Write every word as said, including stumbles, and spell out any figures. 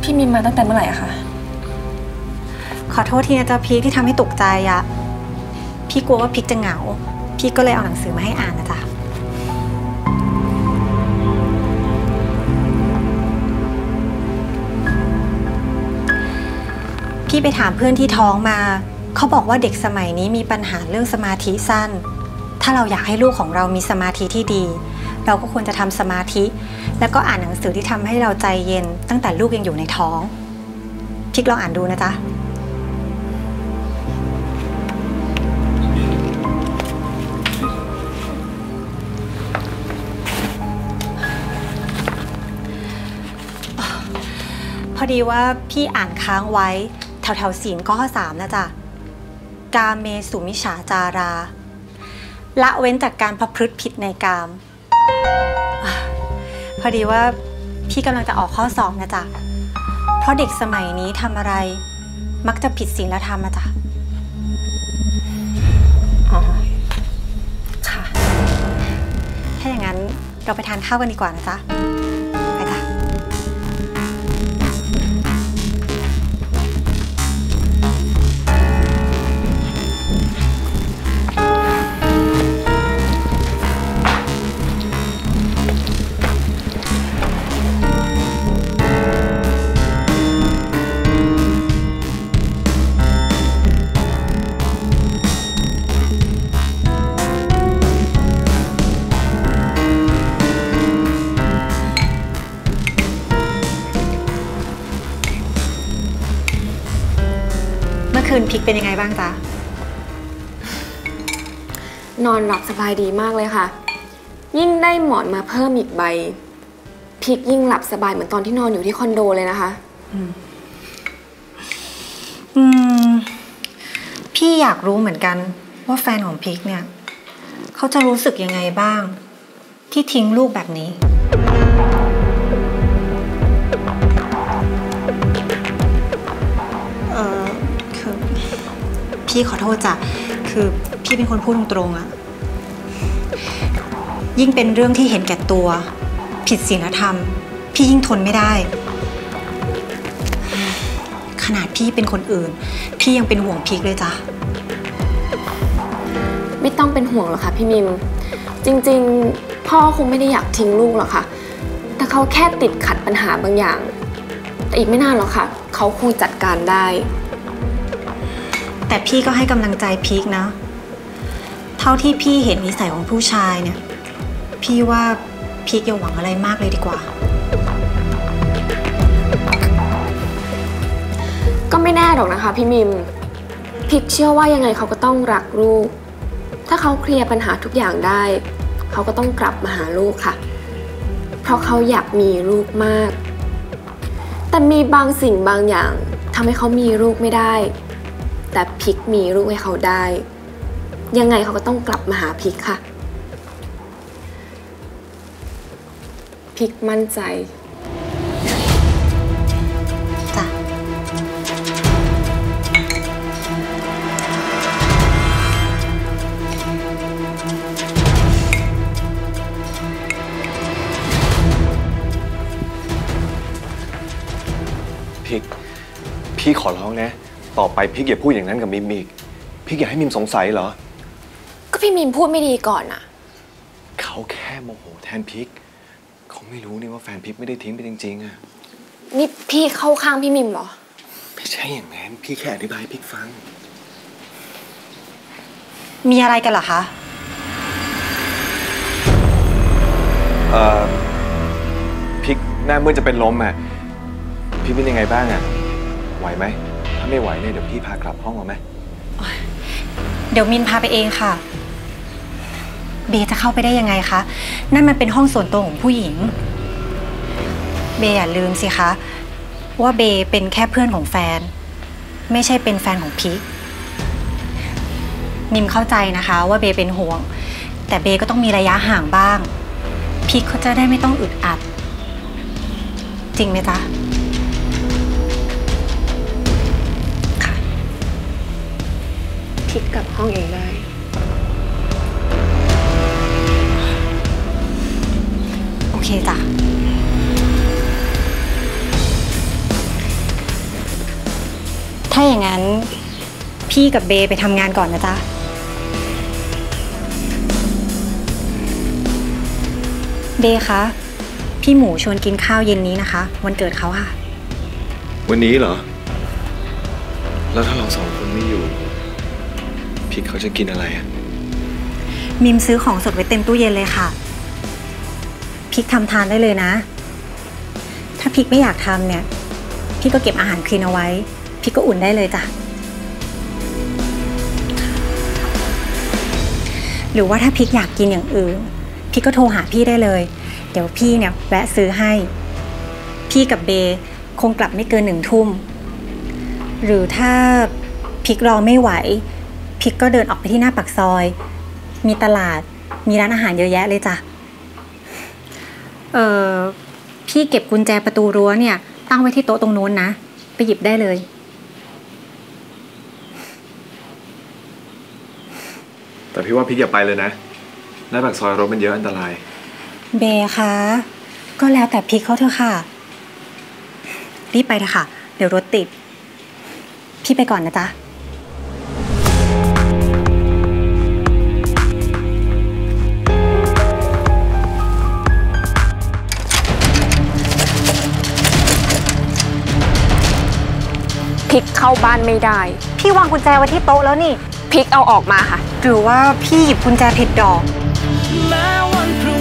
พี่มิมมาตั้งแต่เมื่อไหร่อะคะขอโทษทีนะจ๊ะพีคที่ทำให้ตกใจอะพี่กลัวว่าพีคจะเหงาพี่ก็เลยเอาหนังสือมาให้อ่านนะจ๊ะพี่ไปถามเพื่อนที่ท้องมาเขาบอกว่าเด็กสมัยนี้มีปัญหาเรื่องสมาธิสั้นถ้าเราอยากให้ลูกของเรามีสมาธิที่ดีเราก็ควรจะทำสมาธิแล้วก็อ่านหนังสือที่ทำให้เราใจเย็นตั้งแต่ลูกยังอยู่ในท้องพีคลองอ่านดูนะจ๊ะพอดีว่าพี่อ่านค้างไว้แถวๆศีลข้อสามนะจ๊ะกาเมสุมิฉาจาราละเว้นจากการประพฤติผิดในกามพอดีว่าพี่กำลังจะออกข้อสอบนะจ๊ะเพราะเด็กสมัยนี้ทำอะไรมักจะผิดศีลธรรมนะจ๊ะอ๋อค่ะถ้าอย่างนั้นเราไปทานข้าวกันดีกว่านะจ๊ะไปจ้ะคืนพิกเป็นยังไงบ้างจ๊ะนอนหลับสบายดีมากเลยค่ะยิ่งได้หมอนมาเพิ่มอีกใบพิกยิ่งหลับสบายเหมือนตอนที่นอนอยู่ที่คอนโดเลยนะคะอืมอืมพี่อยากรู้เหมือนกันว่าแฟนของพิกเนี่ยเขาจะรู้สึกยังไงบ้างที่ทิ้งลูกแบบนี้เออคือพี่ขอโทษจ้ะคือพี่เป็นคนพูดตรงๆอะยิ่งเป็นเรื่องที่เห็นแก่ตัวผิดศีลธรรมพี่ยิ่งทนไม่ได้ขนาดพี่เป็นคนอื่นพี่ยังเป็นห่วงพิกเลยจ้ะไม่ต้องเป็นห่วงหรอกค่ะพี่มิมจริงๆพ่อคงไม่ได้อยากทิ้งลูกหรอกค่ะแต่เขาแค่ติดขัดปัญหาบางอย่างแต่อีกไม่นานหรอกค่ะเขาคงจัดการได้แต่พี่ก็ให้กำลังใจพิกนะเท่าที่พี่เห็นนิสัยของผู้ชายเนี่ยพี่ว่าพิกอย่าหวังอะไรมากเลยดีกว่าก็ไม่แน่หรอกนะคะพี่มิมพิกเชื่อว่ายังไงเขาก็ต้องรักลูกถ้าเขาเคลียร์ปัญหาทุกอย่างได้เขาก็ต้องกลับมาหาลูกค่ะเพราะเขาอยากมีลูกมากแต่มีบางสิ่งบางอย่างทำให้เขามีลูกไม่ได้แต่พิกมีลูกให้เขาได้ยังไงเขาก็ต้องกลับมาหาพิกค่ะพิกมั่นใจจ้ะพิกพี่ขอร้องนะต่อไปพิกอย่าพูดอย่างนั้นกับมิมอีกพิกอยากให้มิมสงสัยเหรอก็พี่มิมพูดไม่ดีก่อนน่ะเขาแค่โมโหแทนพิกเขาไม่รู้นี่ว่าแฟนพิกไม่ได้ทิ้งไปจริงๆอะนี่พี่เข้าข้างพี่มิมเหรอไม่ใช่อย่างนั้นพี่แค่อธิบายให้พิกฟังมีอะไรกันเหรอคะเอ่อพิกหน้ามืดจะเป็นลมอะพี่เป็นยังไงบ้างอะไหวไหมถ้าไม่ไหวเนี่ยเดี๋ยวพี่พากลับห้องเอาไหมเดี๋ยวมินพาไปเองค่ะเบย์จะเข้าไปได้ยังไงคะนั่นมันเป็นห้องส่วนตัวของผู้หญิงเบย์อย่าลืมสิคะว่าเบย์เป็นแค่เพื่อนของแฟนไม่ใช่เป็นแฟนของพิกมิมเข้าใจนะคะว่าเบย์เป็นห่วงแต่เบย์ก็ต้องมีระยะห่างบ้างพิกเขาจะได้ไม่ต้องอึดอัดจริงไหมจ๊ะค่ะพิกกลับห้องเองได้โอเคจ้ะถ้าอย่างนั้นพี่กับเบย์ไปทำงานก่อนนะจ๊ะเบย์คะพี่หมูชวนกินข้าวเย็นนี้นะคะวันเกิดเขาค่ะวันนี้เหรอแล้วถ้าเราสองคนไม่อยู่พิกเขาจะกินอะไรอ่ะมิมซื้อของสดไว้เต็มตู้เย็นเลยค่ะพิกทำทานได้เลยนะถ้าพิกไม่อยากทำเนี่ยพี่ก็เก็บอาหารคลีนเอาไว้พิกก็อุ่นได้เลยจ้ะหรือว่าถ้าพิกอยากกินอย่างอื่นพิกก็โทรหาพี่ได้เลยเดี๋ยวพี่เนี่ยแวะซื้อให้พี่กับเบย์คงกลับไม่เกินหนึ่งทุ่มหรือถ้าพิกรอไม่ไหวพิกก็เดินออกไปที่หน้าปากซอยมีตลาดมีร้านอาหารเยอะแยะเลยจ้ะเออพี่เก็บกุญแจประตูรั้วเนี่ยตั้งไว้ที่โต๊ะตรงนู้นนะไปหยิบได้เลยแต่พี่ว่าพิกอย่าไปเลยนะหน้าปากซอยรถมันเยอะอันตรายเบย์คะก็แล้วแต่พิกเขาเถอะค่ะรีบไปเถอะค่ะเดี๋ยวรถติดพี่ไปก่อนนะจ๊ะพิกเข้าบ้านไม่ได้พี่วางกุญแจไว้ที่โต๊ะแล้วนี่พิกเอาออกมาค่ะหรือว่าพี่หยิบกุญแจผิดดอกแม้วันพรุ่ง